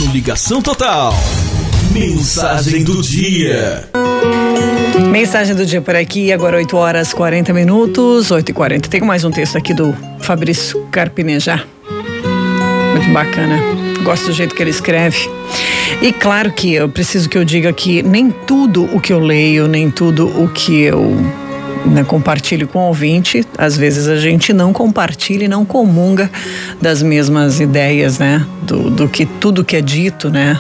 No Ligação Total. Mensagem do dia. Mensagem do dia por aqui, agora 8h40, 8h40. Tem mais um texto aqui do Fabrício Carpinejar. Muito bacana. Gosto do jeito que ele escreve. E claro que eu preciso que eu diga que nem tudo o que eu leio, nem tudo o que eu compartilho com o ouvinte, às vezes a gente não compartilha e não comunga das mesmas ideias, né? Do que tudo que é dito, né?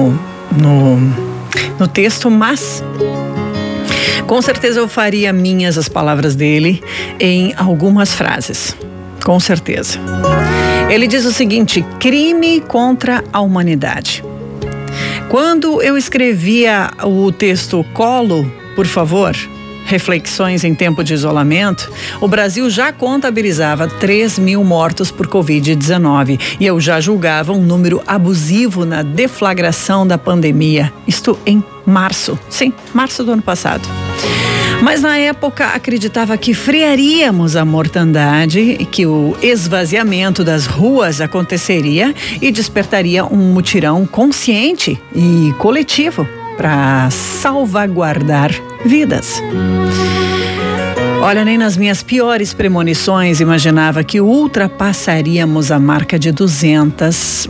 No texto, mas com certeza eu faria minhas as palavras dele em algumas frases. Com certeza. Ele diz o seguinte: crime contra a humanidade. Quando eu escrevia o texto Colo, por favor, reflexões em tempo de isolamento, o Brasil já contabilizava 3.000 mortos por Covid-19 e eu já julgava um número abusivo na deflagração da pandemia. Isto em março. Sim, março do ano passado. Mas na época acreditava que frearíamos a mortandade e que o esvaziamento das ruas aconteceria e despertaria um mutirão consciente e coletivo para salvaguardar vidas. Olha, nem nas minhas piores premonições imaginava que ultrapassaríamos a marca de 200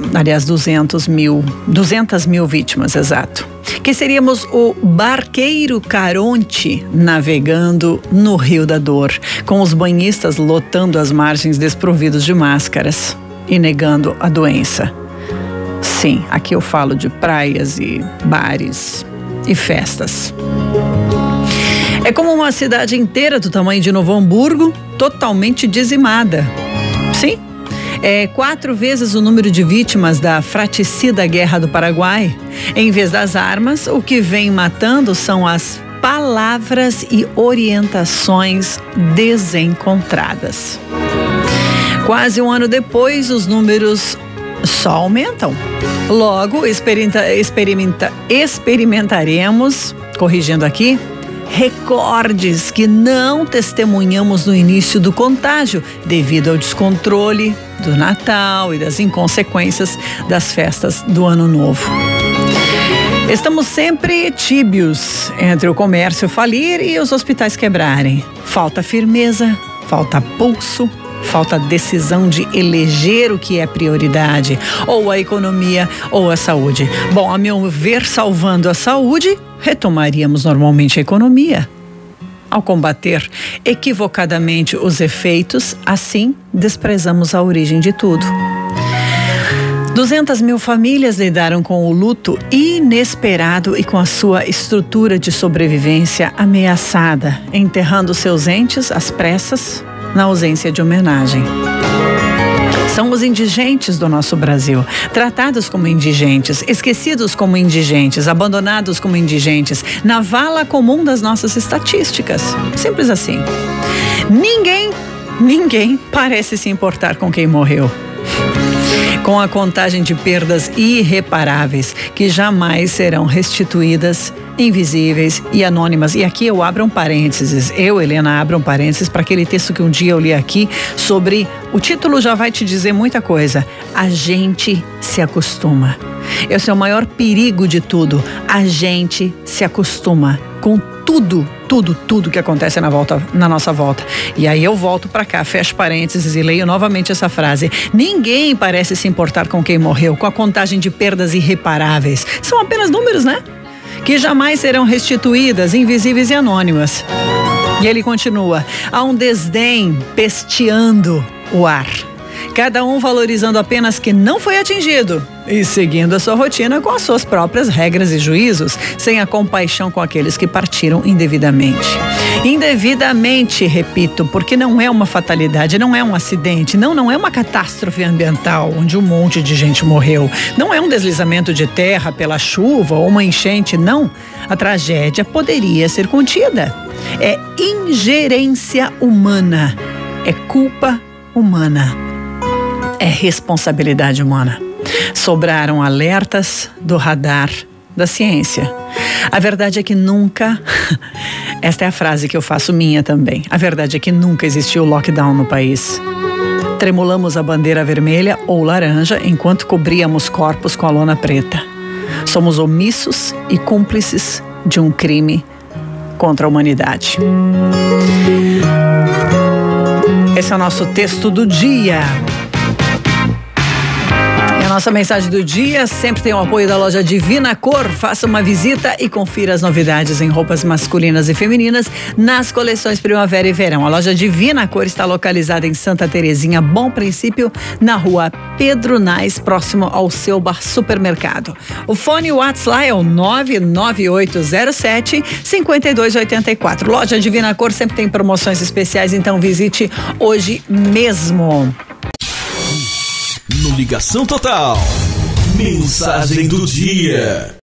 mil vítimas, exato. Que seríamos o barqueiro Caronte navegando no Rio da Dor, com os banhistas lotando as margens desprovidos de máscaras e negando a doença. Sim, aqui eu falo de praias e bares e festas. É como uma cidade inteira do tamanho de Novo Hamburgo, totalmente dizimada. Sim, é 4 vezes o número de vítimas da fratricida Guerra do Paraguai. Em vez das armas, o que vem matando são as palavras e orientações desencontradas. Quase um ano depois, os números só aumentam. Logo, experimentaremos, corrigindo aqui, recordes que não testemunhamos no início do contágio, devido ao descontrole do Natal e das inconsequências das festas do Ano Novo. Estamos sempre tíbios entre o comércio falir e os hospitais quebrarem. Falta firmeza, falta pulso, falta decisão de eleger o que é prioridade, ou a economia ou a saúde. Bom, a meu ver, salvando a saúde, retomaríamos normalmente a economia. Ao combater equivocadamente os efeitos, assim desprezamos a origem de tudo. 200 mil famílias lidaram com o luto inesperado e com a sua estrutura de sobrevivência ameaçada, enterrando seus entes às pressas, na ausência de homenagem. São os indigentes do nosso Brasil, tratados como indigentes, esquecidos como indigentes, abandonados como indigentes, na vala comum das nossas estatísticas. Simples assim. Ninguém parece se importar com quem morreu. Com a contagem de perdas irreparáveis que jamais serão restituídas, invisíveis e anônimas. E aqui eu abro um parênteses, Helena, abro um parênteses para aquele texto que um dia eu li aqui sobre, o título já vai te dizer muita coisa, a gente se acostuma. Esse é o maior perigo de tudo, a gente se acostuma com tudo que acontece na nossa volta. E aí eu volto para cá, fecho parênteses e leio novamente essa frase. Ninguém parece se importar com quem morreu, com a contagem de perdas irreparáveis. São apenas números, né? Que jamais serão restituídas, invisíveis e anônimas. E ele continua, há um desdém pesteando o ar. Cada um valorizando apenas que não foi atingido e seguindo a sua rotina com as suas próprias regras e juízos, sem a compaixão com aqueles que partiram indevidamente. Indevidamente, repito, porque não é uma fatalidade, não é um acidente, não é uma catástrofe ambiental onde um monte de gente morreu, não é um deslizamento de terra pela chuva ou uma enchente, não. A tragédia poderia ser contida. É ingerência humana, é culpa humana. É responsabilidade humana. Sobraram alertas do radar da ciência. A verdade é que nunca, esta é a frase que eu faço minha também, a verdade é que nunca existiu lockdown no país. Tremulamos a bandeira vermelha ou laranja enquanto cobríamos corpos com a lona preta. Somos omissos e cúmplices de um crime contra a humanidade. Esse é o nosso texto do dia. E a nossa mensagem do dia sempre tem o apoio da loja Divina Cor. Faça uma visita e confira as novidades em roupas masculinas e femininas nas coleções Primavera e Verão. A loja Divina Cor está localizada em Santa Terezinha, Bom Princípio, na rua Pedro Nais, próximo ao seu bar supermercado. O fone WhatsApp lá é o 99807-5284. Loja Divina Cor sempre tem promoções especiais, então visite hoje mesmo. No Ligação Total, mensagem do dia.